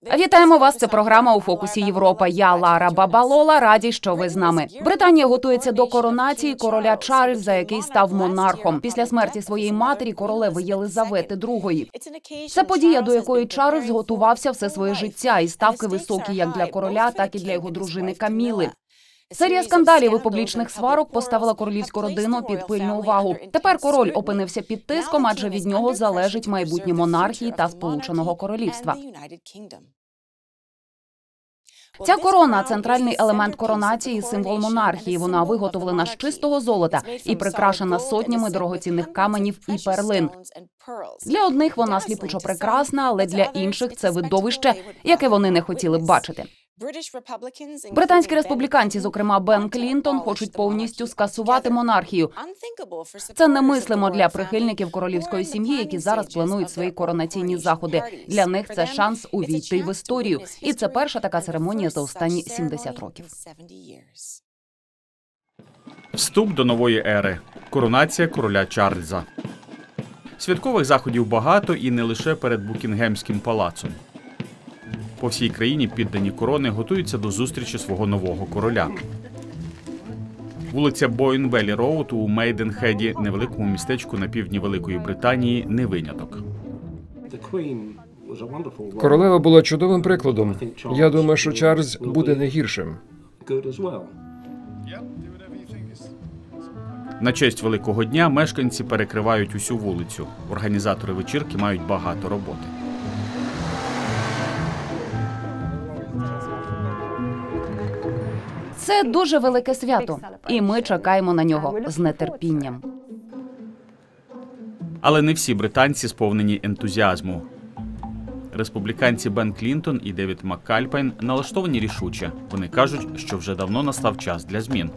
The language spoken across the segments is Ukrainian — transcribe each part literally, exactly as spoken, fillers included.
Вітаємо вас, це програма «У фокусі Європа». Я Лара Бабалола, раді, що ви з нами. Британія готується до коронації короля Чарльза, який став монархом. Після смерті своєї матері, королеви Єлизавети другої. Це подія, до якої Чарльз готувався все своє життя, і ставки високі як для короля, так і для його дружини Каміли. Серія скандалів і публічних сварок поставила королівську родину під пильну увагу. Тепер король опинився під тиском, адже від нього залежить майбутнє монархії та Сполученого Королівства. Ця корона – центральний елемент коронації, символ монархії. Вона виготовлена з чистого золота і прикрашена сотнями дорогоцінних каменів і перлин. Для одних вона сліпучо прекрасна, але для інших – це видовище, яке вони не хотіли б бачити. Британські республіканці, зокрема Бен Клінтон, хочуть повністю скасувати монархію. Це немислимо для прихильників королівської сім'ї, які зараз планують свої коронаційні заходи. Для них це шанс увійти в історію. І це перша така церемонія за останні сімдесят років. Вступ до нової ери. Коронація короля Чарльза. Святкових заходів багато і не лише перед Букінгемським палацом. По всій країні піддані корони готуються до зустрічі свого нового короля. Вулиця Боїн-Беллі-Роуд у Мейденхеді, невеликому містечку на півдні Великої Британії, не виняток. Королева була чудовим прикладом. Я думаю, що Чарльз буде не гіршим. На честь Великого дня мешканці перекривають усю вулицю. Організатори вечірки мають багато роботи. Це дуже велике свято, і ми чекаємо на нього з нетерпінням. Але не всі британці сповнені ентузіазму. Республіканці Бен Клінтон і Девід Маккальпайн налаштовані рішуче. Вони кажуть, що вже давно настав час для змін.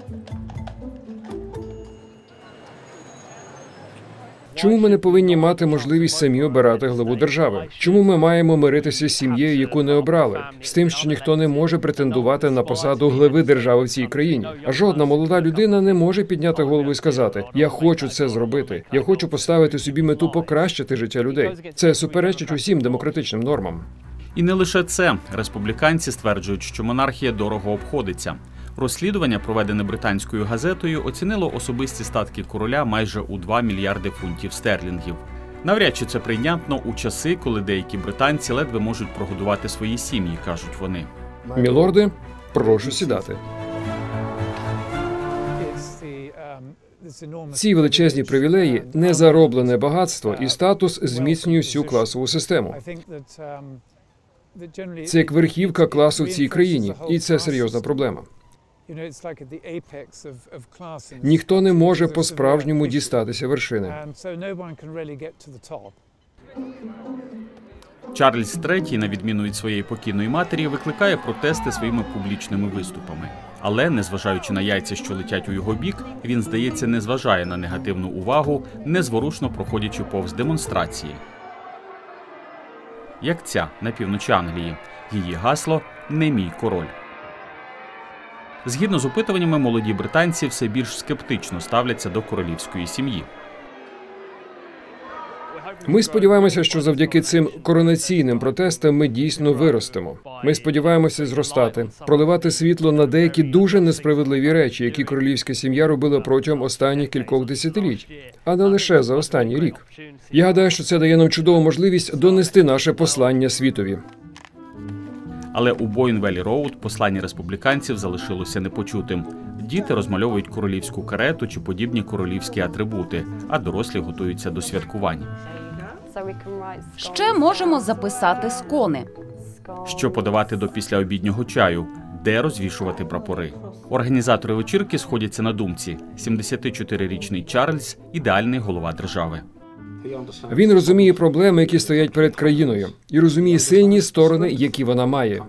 Чому ми не повинні мати можливість самі обирати главу держави? Чому ми маємо миритися з сім'єю, яку не обрали? З тим, що ніхто не може претендувати на посаду глави держави в цій країні. А жодна молода людина не може підняти голову і сказати: «Я хочу це зробити. Я хочу поставити собі мету покращити життя людей». Це суперечить усім демократичним нормам. І не лише це. Республіканці стверджують, що монархія дорого обходиться. Розслідування, проведене британською газетою, оцінило особисті статки короля майже у два мільярди фунтів стерлінгів. Навряд чи це прийнятно у часи, коли деякі британці ледве можуть прогодувати свої сім'ї, кажуть вони. Мілорди, прошу сідати. Ці величезні привілеї, незароблене багатство і статус зміцнюють всю класову систему. Це як верхівка класу в цій країні, і це серйозна проблема. Ніхто не може по-справжньому дістатися вершини. Чарльз третій, на відміну від своєї покійної матері, викликає протести своїми публічними виступами. Але, незважаючи на яйця, що летять у його бік, він, здається, не зважає на негативну увагу, незворушно проходячи повз демонстрації. Як ця на півночі Англії. Її гасло «Не мій король». Згідно з опитуваннями, молоді британці все більш скептично ставляться до королівської сім'ї. Ми сподіваємося, що завдяки цим коронаційним протестам ми дійсно виростемо. Ми сподіваємося зростати, проливати світло на деякі дуже несправедливі речі, які королівська сім'я робила протягом останніх кількох десятиліть, а не лише за останній рік. Я гадаю, що це дає нам чудову можливість донести наше послання світові. Але у Боїн-Беллі-Роуд послання республіканців залишилося непочутим. Діти розмальовують королівську карету чи подібні королівські атрибути, а дорослі готуються до святкувань. Ще можемо записати скони. Що подавати до післяобіднього чаю? Де розвішувати прапори? Організатори вечірки сходяться на думці. сімдесятичотирирічний Чарльз – ідеальний голова держави. Він розуміє проблеми, які стоять перед країною, і розуміє сильні сторони, які вона має.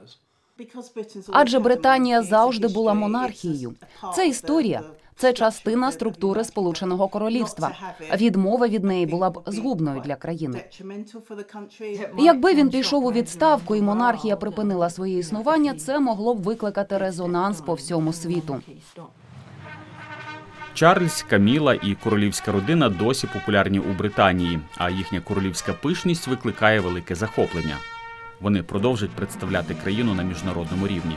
Адже Британія завжди була монархією. Це історія. Це частина структури Сполученого Королівства. Відмова від неї була б згубною для країни. Якби він пішов у відставку і монархія припинила своє існування, це могло б викликати резонанс по всьому світу. Чарльз, Каміла і королівська родина досі популярні у Британії, а їхня королівська пишність викликає велике захоплення. Вони продовжать представляти країну на міжнародному рівні.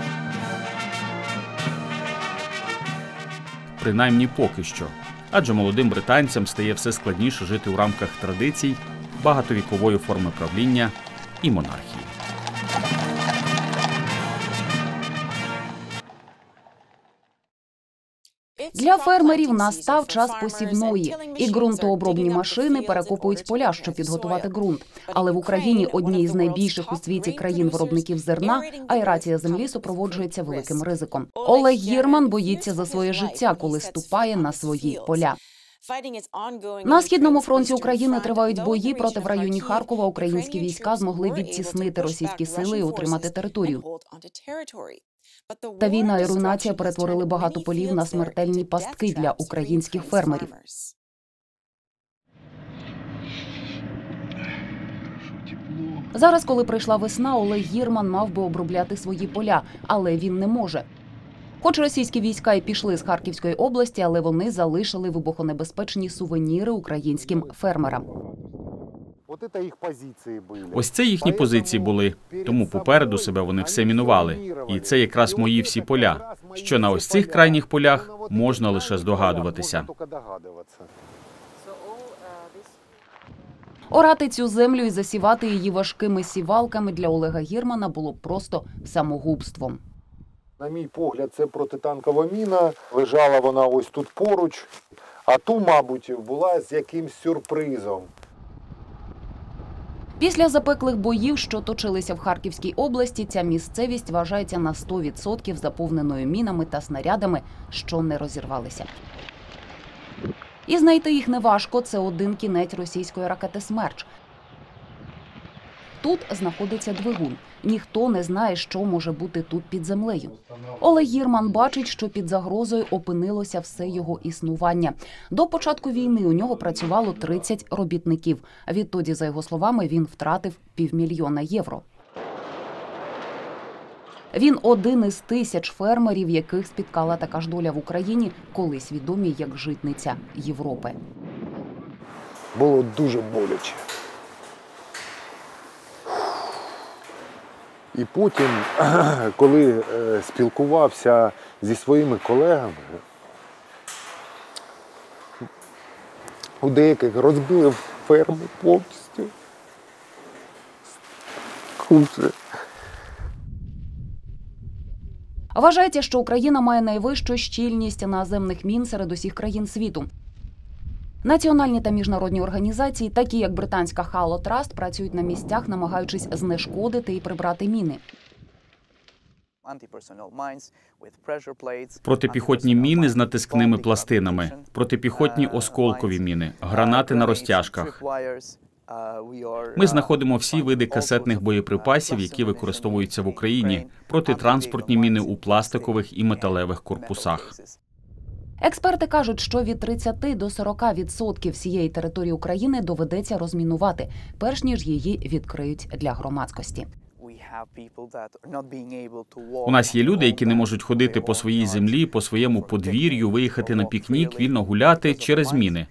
Принаймні поки що. Адже молодим британцям стає все складніше жити у рамках традицій, багатовікової форми правління і монархії. Для фермерів настав час посівної, і ґрунтообробні машини перекопують поля, щоб підготувати ґрунт. Але в Україні, одній з найбільших у світі країн-виробників зерна, аерація землі супроводжується великим ризиком. Олег Гірман боїться за своє життя, коли ступає на свої поля. На Східному фронті України тривають бої, проте в районі Харкова українські війська змогли відтіснити російські сили і утримати територію. Та війна і руйнація перетворили багато полів на смертельні пастки для українських фермерів. Зараз, коли прийшла весна, Олег Гірман мав би обробляти свої поля, але він не може. Хоч російські війська і пішли з Харківської області, але вони залишили вибухонебезпечні сувеніри українським фермерам. Ось це їхні позиції були, тому попереду себе вони все мінували. І це якраз мої всі поля. Що на ось цих крайніх полях, можна лише здогадуватися. Орати цю землю і засівати її важкими сівалками для Олега Гірмана було просто самогубством. На мій погляд, це протитанкова міна. Лежала вона ось тут поруч, а ту, мабуть, була з якимсь сюрпризом. Після запеклих боїв, що точилися в Харківській області, ця місцевість вважається на сто відсотків заповненою мінами та снарядами, що не розірвалися. І знайти їх неважко – це один кінець російської ракети «Смерч». Тут знаходиться двигун. Ніхто не знає, що може бути тут під землею. Олег Гірман бачить, що під загрозою опинилося все його існування. До початку війни у нього працювало тридцять робітників. Відтоді, за його словами, він втратив півмільйона євро. Він один із тисяч фермерів, яких спіткала така ж доля в Україні, колись відомі як житниця Європи. Було дуже боляче. І потім, коли спілкувався зі своїми колегами, у деяких розбили ферми повністю. Хуже. Вважається, що Україна має найвищу щільність наземних мін серед усіх країн світу. Національні та міжнародні організації, такі як британська Halo Trust, працюють на місцях, намагаючись знешкодити і прибрати міни. Протипіхотні міни з натискними пластинами, протипіхотні осколкові міни, гранати на розтяжках. Ми знаходимо всі види касетних боєприпасів, які використовуються в Україні, протитранспортні міни у пластикових і металевих корпусах. Експерти кажуть, що від тридцяти до сорока відсотків всієї території України доведеться розмінувати, перш ніж її відкриють для громадськості. У нас є люди, які не можуть ходити по своїй землі, по своєму подвір'ю, виїхати на пікнік, вільно гуляти через міни.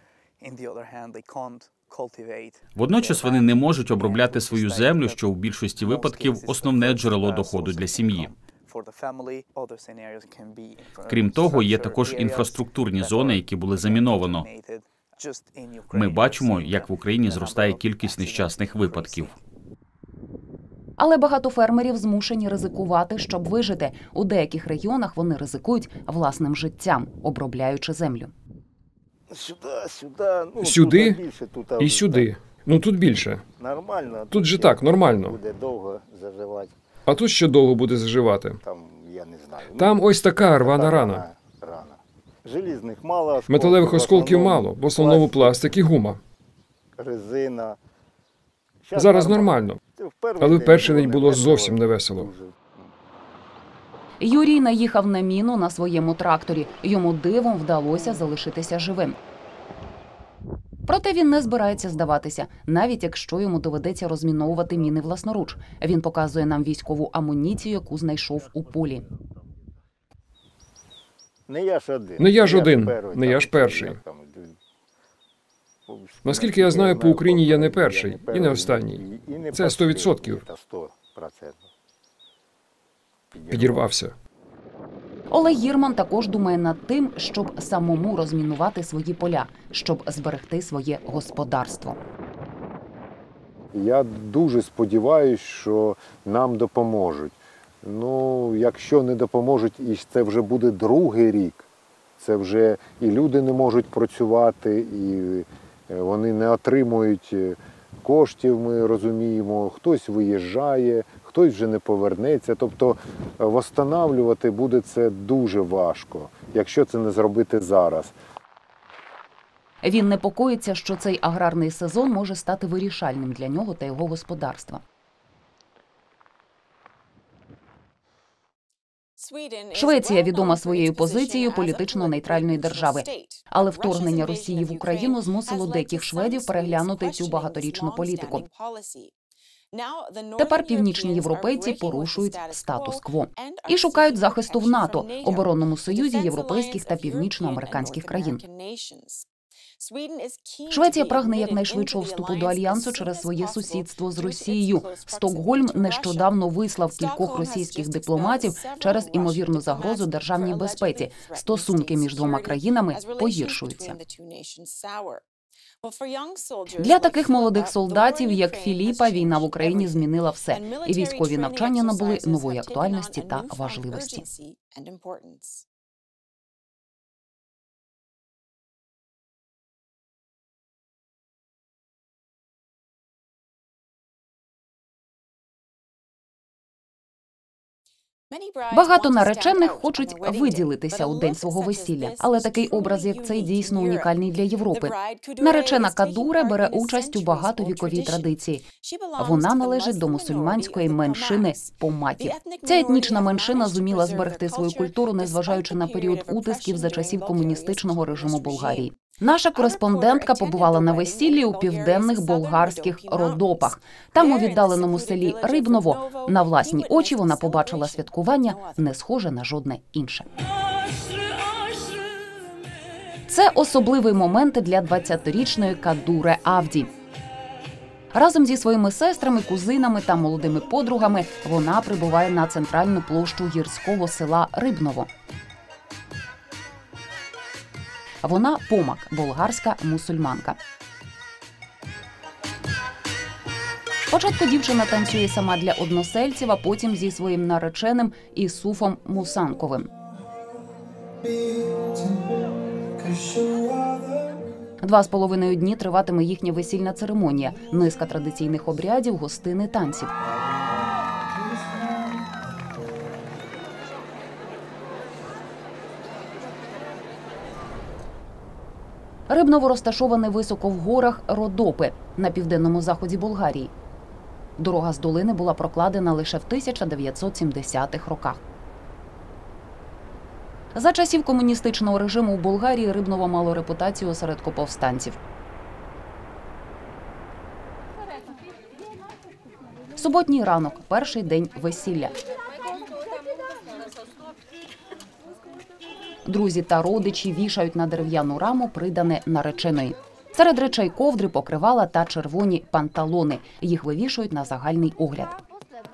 Водночас вони не можуть обробляти свою землю, що у більшості випадків основне джерело доходу для сім'ї. Крім того, є також інфраструктурні зони, які були заміновано. Ми бачимо, як в Україні зростає кількість нещасних випадків. Але багато фермерів змушені ризикувати, щоб вижити. У деяких регіонах вони ризикують власним життям, обробляючи землю. Сюди, сюди, ну, Сюди більше, тут, і сюди. Ну тут більше. Нормально. Тут же так, нормально. Буде довго заживати. А тут ще довго буде заживати. Там, я не знаю. Там ось така рвана рана. Рана. Желізних мало. Осколків, Металевих осколків в мало, в основному пластик і гума. Резина. Щас Зараз нормально. Але в перший день було зовсім невесело. Юрій наїхав на міну на своєму тракторі. Йому дивом вдалося залишитися живим. Проте він не збирається здаватися, навіть якщо йому доведеться розміновувати міни власноруч. Він показує нам військову амуніцію, яку знайшов у полі. Не я ж один. Не я ж один, не я ж перший. Наскільки я знаю, по Україні я не перший і не останній. І не Це сто відсотків. Підірвався. Олег Гірман також думає над тим, щоб самому розмінувати свої поля, щоб зберегти своє господарство. Я дуже сподіваюся, що нам допоможуть. Ну, якщо не допоможуть, і це вже буде другий рік, це вже і люди не можуть працювати, і вони не отримують коштів, ми розуміємо, хтось виїжджає, хтось вже не повернеться. Тобто восстанавлювати буде це дуже важко, якщо це не зробити зараз. Він непокоїться, що цей аграрний сезон може стати вирішальним для нього та його господарства. Швеція відома своєю позицією політично-нейтральної держави. Але вторгнення Росії в Україну змусило деяких шведів переглянути цю багаторічну політику. Тепер північні європейці порушують статус-кво і шукають захисту в НАТО, оборонному союзі європейських та північноамериканських країн. Швеція прагне якнайшвидшого вступу до Альянсу через своє сусідство з Росією. Стокгольм нещодавно вислав кількох російських дипломатів через імовірну загрозу державній безпеці. Стосунки між двома країнами погіршуються. Для таких молодих солдатів, як Філіпа, війна в Україні змінила все. І військові навчання набули нової актуальності та важливості. Багато наречених хочуть виділитися у день свого весілля, але такий образ, як цей, дійсно унікальний для Європи. Наречена Кадуре бере участь у багатовіковій традиції. Вона належить до мусульманської меншини помаків. Ця етнічна меншина зуміла зберегти свою культуру, незважаючи на період утисків за часів комуністичного режиму Болгарії. Наша кореспондентка побувала на весіллі у південних болгарських Родопах. Там, у віддаленому селі Рибново, на власні очі вона побачила святкування, не схоже на жодне інше. Це особливий момент для двадцятирічної Кадуре Авді. Разом зі своїми сестрами, кузинами та молодими подругами вона прибуває на центральну площу гірського села Рибново. Вона помак, болгарська мусульманка. Спочатку дівчина танцює сама для односельців, а потім зі своїм нареченим Ісуфом Мусанковим. Два з половиною дні триватиме їхня весільна церемонія, низка традиційних обрядів, гостини, танців. Рибново розташоване високо в горах Родопи на південному заході Болгарії. Дорога з долини була прокладена лише в тисяча дев'ятсот сімдесятих роках. За часів комуністичного режиму у Болгарії Рибново мало репутацію осередку повстанців. Суботній ранок – перший день весілля. Друзі та родичі вішають на дерев'яну раму придане нареченої. Серед речей ковдри, покривала та червоні панталони. Їх вивішують на загальний огляд.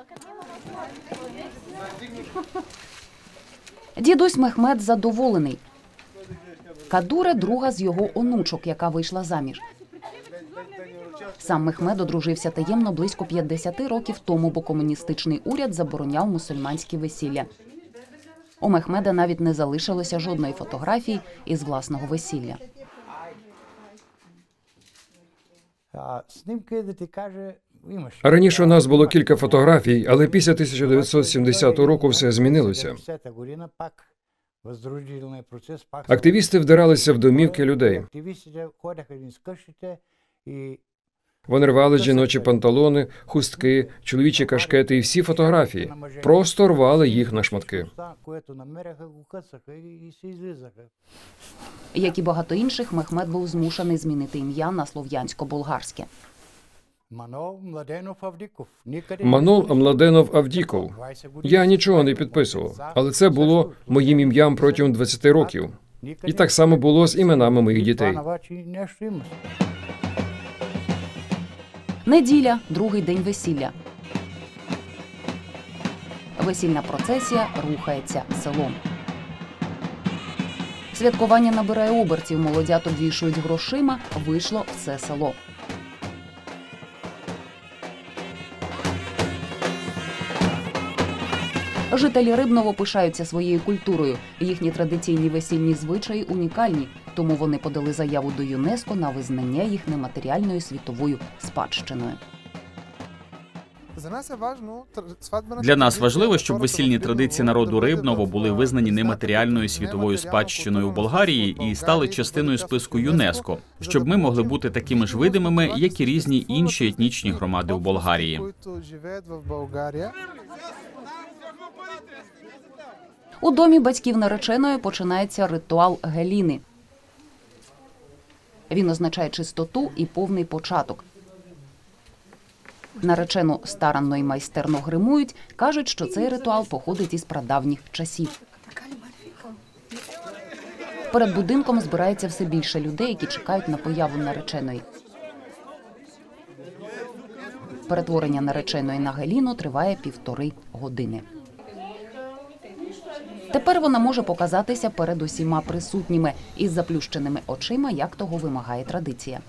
Дідусь Мехмед задоволений. Кадуре – друга з його онучок, яка вийшла заміж. Сам Мехмед одружився таємно близько п'ятдесят років тому, бо комуністичний уряд забороняв мусульманські весілля. У Мехмеда навіть не залишилося жодної фотографії із власного весілля. Раніше у нас було кілька фотографій, але після тисяча дев'ятсот сімдесятого року все змінилося. Активісти вдиралися в домівки людей. Вони рвали жіночі панталони, хустки, чоловічі кашкети і всі фотографії. Просто рвали їх на шматки. Як і багато інших, Мехмед був змушений змінити ім'я на слов'янсько-болгарське. Манол Младенов Авдіков. Я нічого не підписував, але це було моїм ім'ям протягом двадцяти років. І так само було з іменами моїх дітей. Неділя – другий день весілля. Весільна процесія рухається селом. Святкування набирає обертів, молодят обвішують грошима, вийшло все село. Жителі Рибного пишаються своєю культурою. Їхні традиційні весільні звичаї унікальні, тому вони подали заяву до ЮНЕСКО на визнання їх нематеріальною світовою спадщиною. Для нас важливо, щоб весільні традиції народу Рибного були визнані нематеріальною світовою спадщиною у Болгарії і стали частиною списку ЮНЕСКО, щоб ми могли бути такими ж видимими, як і різні інші етнічні громади у Болгарії. У домі батьків нареченої починається ритуал Геліни. Він означає чистоту і повний початок. Наречену старанно і майстерно гримують, кажуть, що цей ритуал походить із прадавніх часів. Перед будинком збирається все більше людей, які чекають на появу нареченої. Перетворення нареченої на Геліну триває півтори години. Тепер вона може показатися перед усіма присутніми із заплющеними очима, як того вимагає традиція.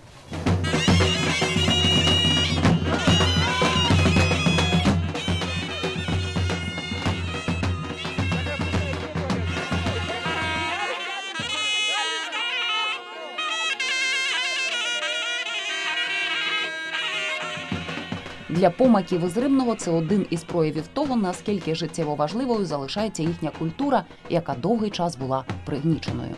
Для помаків із Рибного це один із проявів того, наскільки життєво важливою залишається їхня культура, яка довгий час була пригніченою.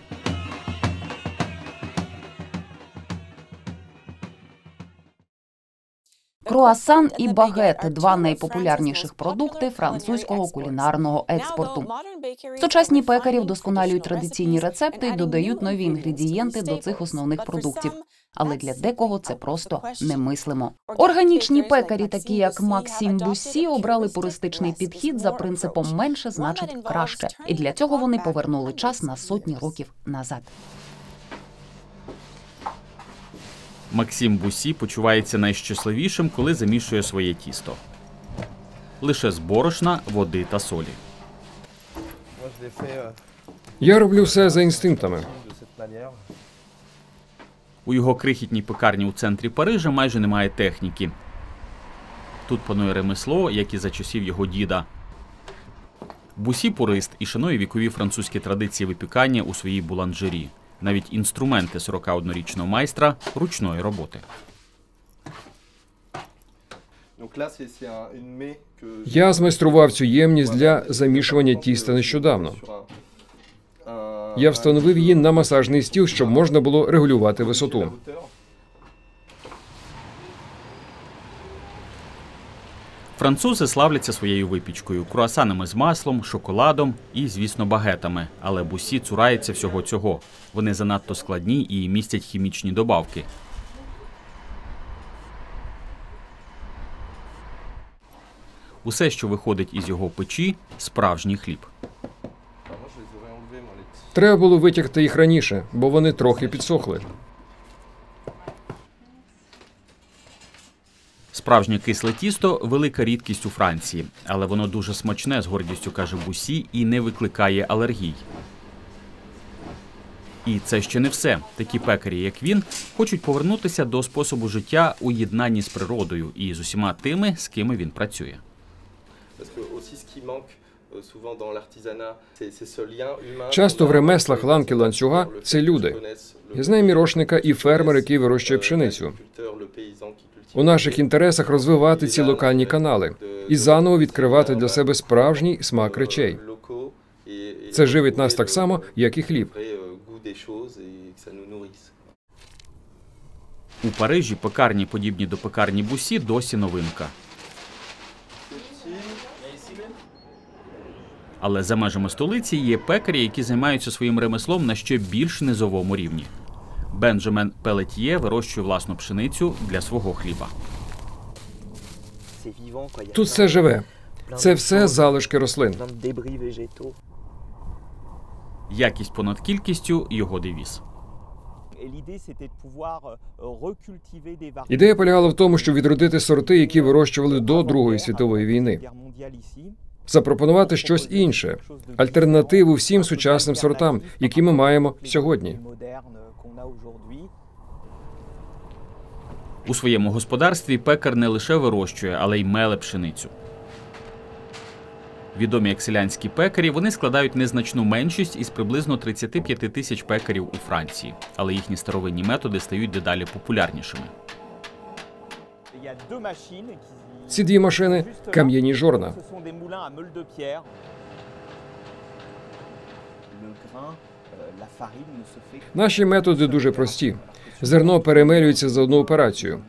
Круасан і багет – два найпопулярніших продукти французького кулінарного експорту. Сучасні пекарі вдосконалюють традиційні рецепти і додають нові інгредієнти до цих основних продуктів. Але для декого це просто немислимо. Органічні пекарі, такі як Максим Буссі, обрали пуристичний підхід за принципом «менше значить краще». І для цього вони повернули час на сотні років назад. Максим Буссі почувається найщасливішим, коли замішує своє тісто. Лише з борошна, води та солі. Я роблю все за інстинктами. У його крихітній пекарні у центрі Парижа майже немає техніки. Тут панує ремесло, як і за часів його діда. Буссі – пурист і шанує вікові французькі традиції випікання у своїй буланжері. Навіть інструменти сорокаоднорічного майстра ручної роботи. Я змайстрував цю ємність для замішування тіста нещодавно. Я встановив її на масажний стіл, щоб можна було регулювати висоту. Французи славляться своєю випічкою – круасанами з маслом, шоколадом і, звісно, багетами. Але Буссі цурається всього цього. Вони занадто складні і містять хімічні добавки. Усе, що виходить із його печі – справжній хліб. Треба було витягти їх раніше, бо вони трохи підсохли. Справжнє кисле тісто – велика рідкість у Франції. Але воно дуже смачне, з гордістю каже Буссі, і не викликає алергій. І це ще не все. Такі пекарі, як він, хочуть повернутися до способу життя у єднанні з природою і з усіма тими, з ким він працює. Часто в ремеслах ланки ланцюга – це люди. Я знаю мірошника і фермер, який вирощує пшеницю. У наших інтересах розвивати ці локальні канали і заново відкривати для себе справжній смак речей. Це живить нас так само, як і хліб. У Парижі пекарні, подібні до пекарні Буссі, досі новинка. Але за межами столиці є пекарі, які займаються своїм ремеслом на ще більш низовому рівні. Бенджамен Пелетьє вирощує власну пшеницю для свого хліба. Тут все живе. Це все залишки рослин. Якість понад кількістю – його девіз. Ідея полягала в тому, щоб відродити сорти, які вирощували до Другої світової війни. Запропонувати щось інше, альтернативу всім сучасним сортам, які ми маємо сьогодні. У своєму господарстві пекар не лише вирощує, але й меле пшеницю. Відомі як селянські пекарі, вони складають незначну меншість із приблизно тридцяти п'яти тисяч пекарів у Франції, але їхні старовинні методи стають дедалі популярнішими. Ці дві машини – кам'яні жорна. Наші методи дуже прості. Зерно перемелюється за одну операцію.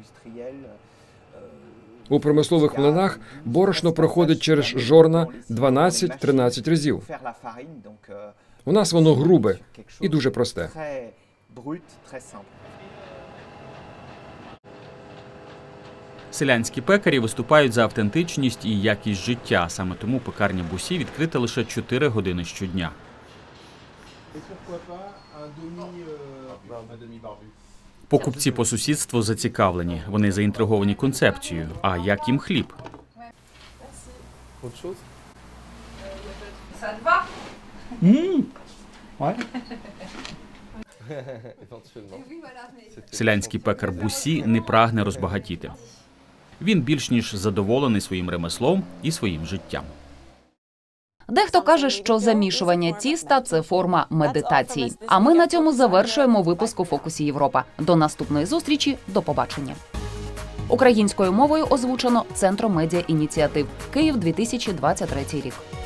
У промислових млинах борошно проходить через жорна дванадцять-тринадцять разів. У нас воно грубе і дуже просте. Селянські пекарі виступають за автентичність і якість життя. Саме тому пекарня Бусі відкрита лише чотири години щодня. Покупці по сусідству зацікавлені. Вони заінтриговані концепцією. А як їм хліб? Селянський пекар Бусі не прагне розбагатіти. Він більш ніж задоволений своїм ремеслом і своїм життям. Дехто каже, що замішування тіста – це форма медитації. А ми на цьому завершуємо випуск у «Фокусі Європа». До наступної зустрічі, до побачення. Українською мовою озвучено Центром медіа ініціатив. Київ, дві тисячі двадцять третій рік.